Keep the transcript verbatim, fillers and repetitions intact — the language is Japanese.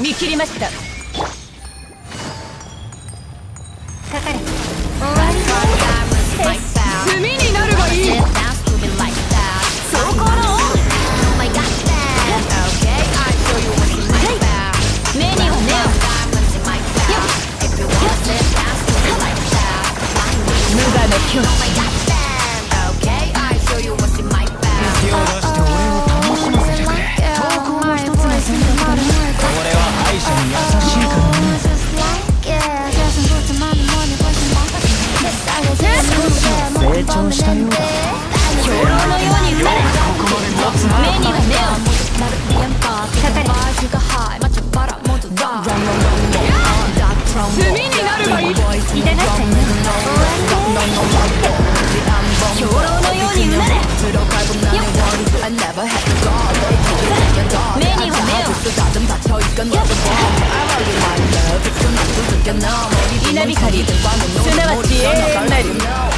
見切りました。かかれ。炭になるがいい。走行の目には目を。無我の境地。 手を出して俺を楽しませてくれ。投稿も一つの選択だね。俺は敗者に優しいからね。成長したようだ。 兵糧のようにうなれ。目には目を。かかれ。炭になるがいい。痛がっちゃいな。兵糧のようにうなれ。目には目を。稲光、すなわち永遠なり。